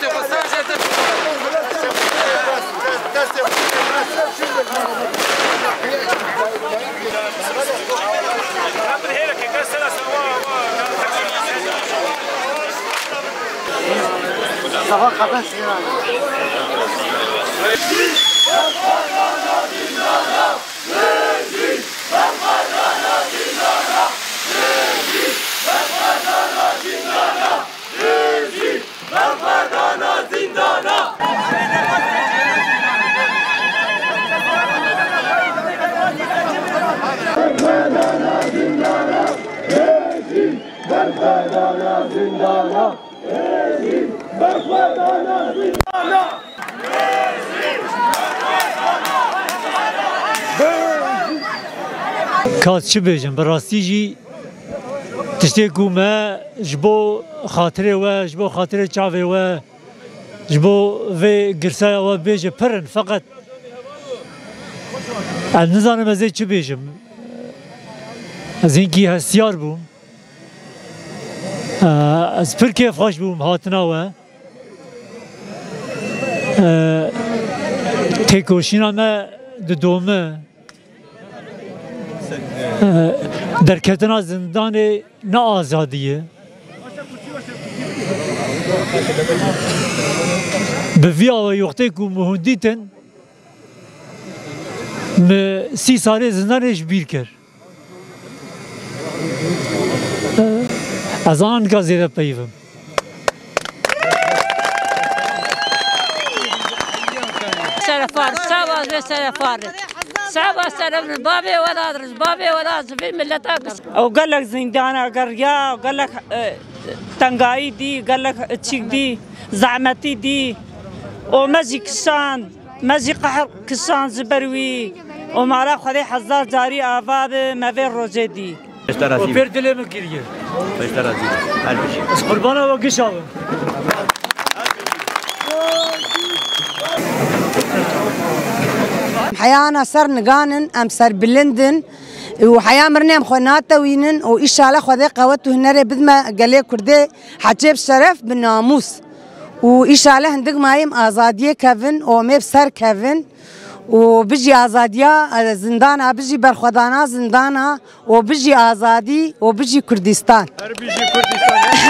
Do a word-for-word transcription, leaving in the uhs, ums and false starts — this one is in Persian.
صفا خفن سيران کاس چی بیجم براستی جی تشتی کومه جبو خاطره و جبو خاطره چاوه و جبو و گرسای و بیجه پرن فقط از نزانم از چی بیجم از اینکی هستیار بوم از پر کیف خوش بوم هاتنا و تکوشینا ما دومه در کتنا زندان نه آزادیه به وی آوای وقتی که مهندیتن سی ساله زندانش بیر کرد از آن که زیده پیوم سرفار سواز به سرفار سواز سرف بابي ولاد بابي ولاد في ملتك او قال لك زندان قريا وقال لك تنقاي دي قال لك تشيك دي زعمتي دي ومزي كسان مزي قحر كسان زبروي ومعرف خذي حزار جاري افاد ما في روجدي وبير دلي من كيريه اشترازي الف شيء قربانه وقشاو حيانا سر نقانن ام سر بلندن وحيا مرنم خناتا وينن وإيش على خذي قوته هنري بدما قالي كردي حجيب شرف بالناموس وإيش على هندق مايم آزادية كيفن وميب سر كيفن وبيجي آزادية زندانا بيجي برخدانا زندانا وبيجي آزادي وبيجي كردستان بيجي كردستان